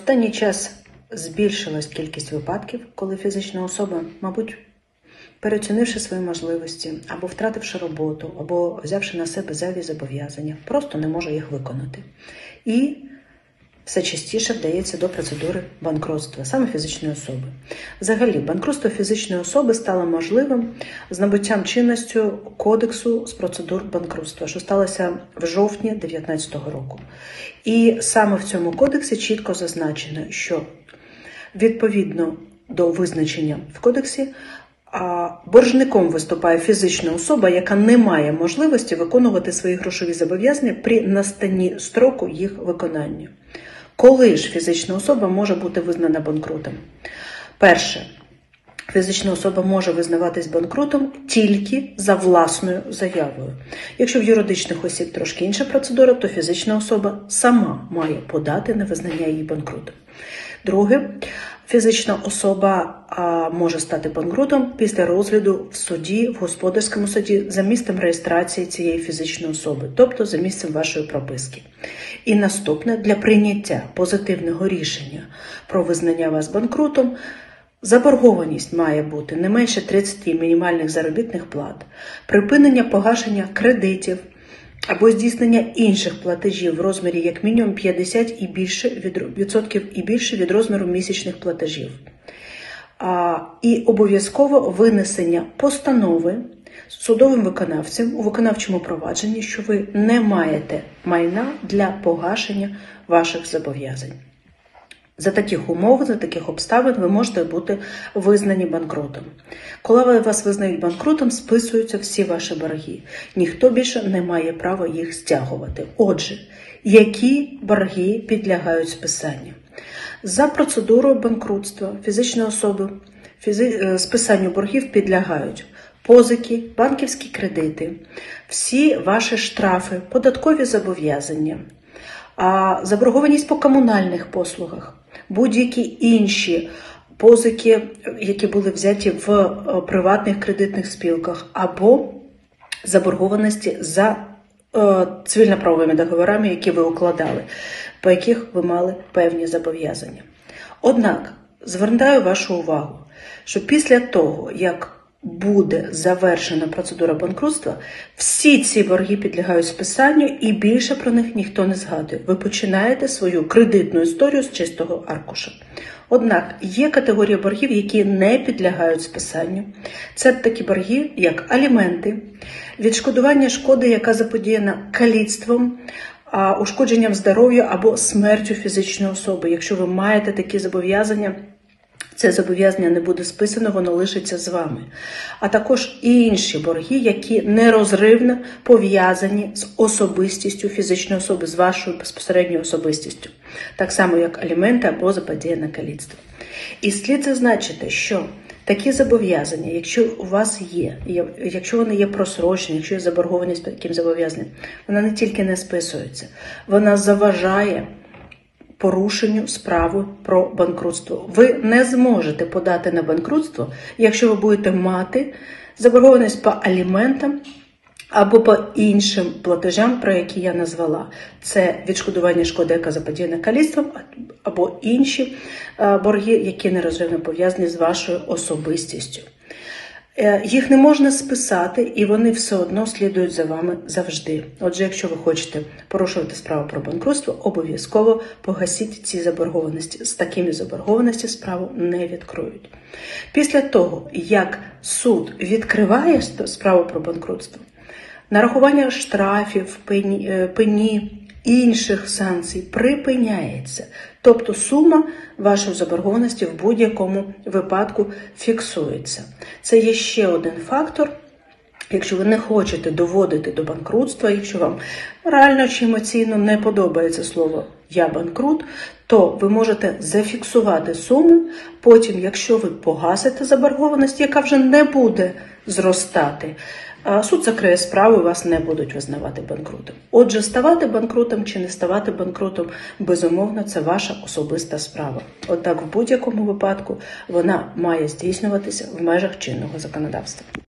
останній час збільшилась кількість випадків, коли фізична особа, мабуть, переоцінивши свої можливості, або втративши роботу, або взявши на себе зайві зобов'язання, просто не може їх виконати. І все частіше вдається до процедури банкрутства, саме фізичної особи. Взагалі, банкрутство фізичної особи стало можливим з набуттям чинністю Кодексу з процедур банкрутства, що сталося в жовтні 2019 року. І саме в цьому кодексі чітко зазначено, що відповідно до визначення в кодексі, боржником виступає фізична особа, яка не має можливості виконувати свої грошові зобов'язання при настанні строку їх виконання. Коли ж фізична особа може бути визнана банкрутом? Перше, фізична особа може визнаватись банкрутом тільки за власною заявою. Якщо в юридичних осіб трошки інша процедура, то фізична особа сама має подати на визнання її банкрутом. Друге, фізична особа може стати банкрутом після розгляду в суді, в господарському суді за місцем реєстрації цієї фізичної особи, тобто за місцем вашої прописки. І наступне, для прийняття позитивного рішення про визнання вас банкрутом, заборгованість має бути не менше 30 мінімальних заробітних плат, припинення погашення кредитів або здійснення інших платежів в розмірі як мінімум 50% і більше від розміру місячних платежів. І обов'язково винесення постанови судовим виконавцем у виконавчому провадженні, що ви не маєте майна для погашення ваших зобов'язань. За таких умов, за таких обставин ви можете бути визнані банкрутом. Коли вас визнають банкрутом, списуються всі ваші борги. Ніхто більше не має права їх стягувати. Отже, які борги підлягають списанню? За процедурою банкрутства фізичної особи списанню боргів підлягають позики, банківські кредити, всі ваші штрафи, податкові зобов'язання, заборгованість по комунальних послугах, будь-які інші позики, які були взяті в приватних кредитних спілках, або заборгованості за цивільно-правовими договорами, які ви укладали, по яких ви мали певні зобов'язання. Однак, звертаю вашу увагу, що після того, як буде завершена процедура банкрутства, всі ці борги підлягають списанню і більше про них ніхто не згадує. Ви починаєте свою кредитну історію з чистого аркуша. Однак є категорія боргів, які не підлягають списанню. Це такі борги, як аліменти, відшкодування шкоди, яка заподіяна каліцтвом, ушкодженням здоров'я або смертю фізичної особи. Якщо ви маєте такі зобов'язання, це зобов'язання не буде списано, воно лишиться з вами. А також і інші борги, які нерозривно пов'язані з особистістю фізичної особи, з вашою безпосередньою особистістю. Так само, як аліменти або заподіяне каліцтво. І слід зазначити, що такі зобов'язання, якщо у вас є, якщо вони є просрочені, якщо є заборгованість по таким зобов'язанням, вона не тільки не списується, вона заважає порушенню справи про банкрутство. Ви не зможете подати на банкрутство, якщо ви будете мати заборгованість по аліментам або по іншим платежам, про які я назвала. Це відшкодування шкоди, яка заподіяна каліцтвом, або інші борги, які нерозривно пов'язані з вашою особистістю. Їх не можна списати, і вони все одно слідують за вами завжди. Отже, якщо ви хочете порушувати справу про банкрутство, обов'язково погасіть ці заборгованості. З такими заборгованостями справу не відкриють. Після того, як суд відкриває справу про банкрутство, нарахування штрафів, пені, інших санкцій припиняється. Тобто сума вашої заборгованості в будь-якому випадку фіксується. Це є ще один фактор. Якщо ви не хочете доводити до банкрутства, якщо вам реально чи емоційно не подобається слово «я банкрут», то ви можете зафіксувати суму, потім, якщо ви погасите заборгованість, яка вже не буде зростати, суд закриє справу і вас не будуть визнавати банкрутом. Отже, ставати банкрутом чи не ставати банкрутом, безумовно, це ваша особиста справа. Однак в будь-якому випадку вона має здійснюватися в межах чинного законодавства.